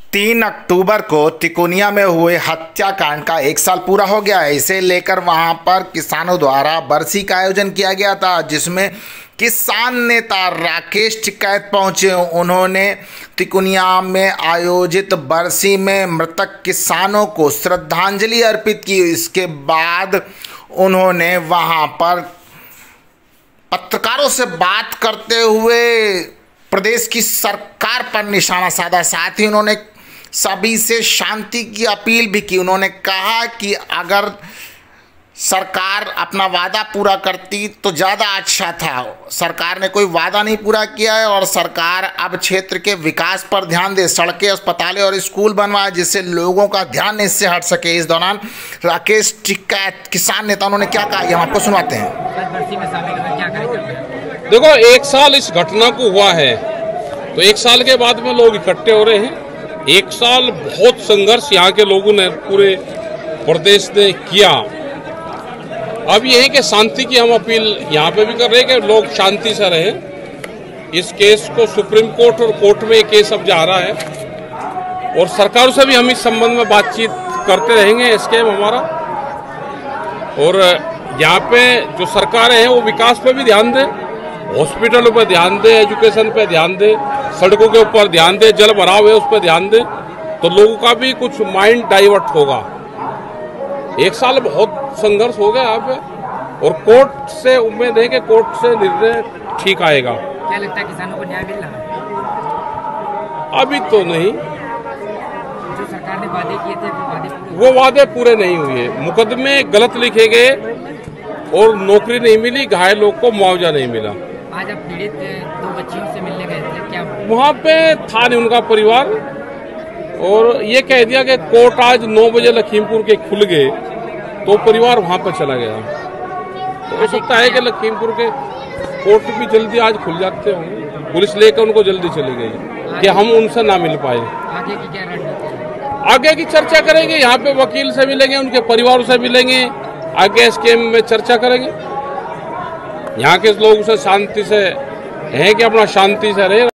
3 अक्टूबर को तिकोनिया में हुए हत्याकांड का 1 साल पूरा हो गया है। इसे लेकर वहां पर किसानों द्वारा बरसी का आयोजन किया गया था, जिसमें किसान नेता राकेश टिकैत पहुंचे। उन्होंने तिकोनिया में आयोजित बरसी में मृतक किसानों को श्रद्धांजलि अर्पित की। इसके बाद उन्होंने वहां पर पत्रकारों से बात करते हुए प्रदेश की सरकार पर निशाना साधा। साथ ही उन्होंने सभी से शांति की अपील भी की। उन्होंने कहा कि अगर सरकार अपना वादा पूरा करती तो ज़्यादा अच्छा था। सरकार ने कोई वादा नहीं पूरा किया है और सरकार अब क्षेत्र के विकास पर ध्यान दे, सड़कें, अस्पतालें और स्कूल बनवाए, जिससे लोगों का ध्यान इससे हट सके। इस दौरान राकेश टिकैत किसान नेता उन्होंने क्या कहा, ये हम आपको सुनाते हैं। देखो, 1 साल इस घटना को हुआ है, तो 1 साल के बाद में लोग इकट्ठे हो रहे हैं। 1 साल बहुत संघर्ष यहाँ के लोगों ने, पूरे प्रदेश ने किया। अब ये है कि शांति की हम अपील यहाँ पे भी कर रहे हैं कि लोग शांति से रहें। इस केस को सुप्रीम कोर्ट और कोर्ट में केस अब जा रहा है और सरकारों से भी हम इस संबंध में बातचीत करते रहेंगे। स्कीम हमारा, और यहाँ पे जो सरकारें हैं वो विकास पे भी ध्यान दें, हॉस्पिटलों पर ध्यान दें, एजुकेशन पे ध्यान दें, सड़कों के ऊपर ध्यान दें, जल भराव है उस पर ध्यान दें, तो लोगों का भी कुछ माइंड डाइवर्ट होगा। 1 साल बहुत संघर्ष हो गया यहाँ पे, और कोर्ट से उम्मीद है कि कोर्ट से निर्णय ठीक आएगा। क्या लगता है किसानों को न्याय मिल रहा है? अभी तो नहीं। जो सरकार ने वादे किए थे वो वादे पूरे नहीं हुए। मुकदमे गलत लिखे गए और नौकरी नहीं मिली, घायलों को मुआवजा नहीं मिला। आज आप पीड़ित 2 बच्चियों से मिलने गए थे, क्या वहाँ पे था नहीं उनका परिवार, और ये कह दिया कि कोर्ट आज 9 बजे लखीमपुर के खुल गए, तो परिवार वहाँ पर चला गया। तो हो सकता है कि लखीमपुर के कोर्ट भी जल्दी आज खुल जाते होंगे। पुलिस लेकर उनको जल्दी चली गई कि हम उनसे ना मिल पाए। आगे की क्या रणनीति है? आगे की चर्चा करेंगे, यहाँ पे वकील से मिलेंगे, उनके परिवारों से मिलेंगे, आगे स्कीम में चर्चा करेंगे। यहाँ के लोग से शांति से हैं कि अपना शांति से रहे।